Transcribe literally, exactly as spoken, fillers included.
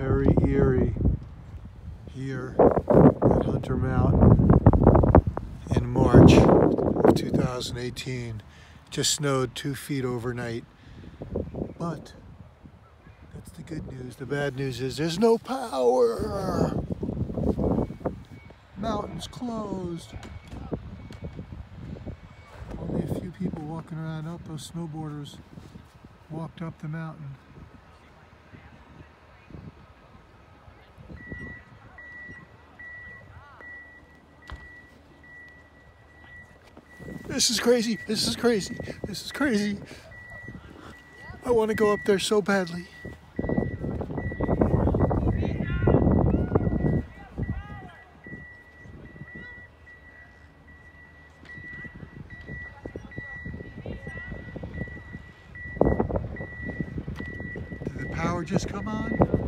very eerie here at Hunter Mountain in March of two thousand eighteen. Just snowed two feet overnight. But that's the good news. The bad news is there's no power. Mountain's closed. Only a few people walking around. Up, those snowboarders walked up the mountain. This is crazy. This is crazy. This is crazy. I want to go up there so badly. Did the power just come on?